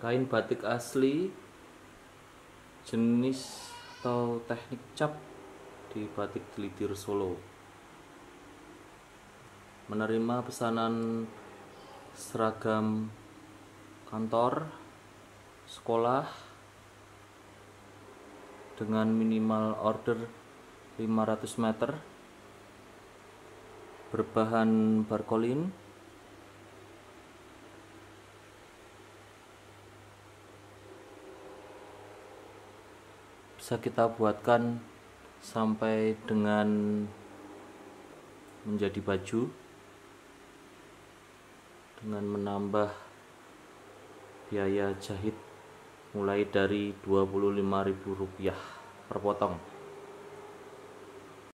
Kain batik asli jenis atau teknik cap di Batik Gelidir Solo. Menerima pesanan seragam kantor, sekolah dengan minimal order 500 meter, berbahan barkolin, bisa kita buatkan sampai dengan menjadi baju dengan menambah biaya jahit mulai dari Rp25.000 per potong.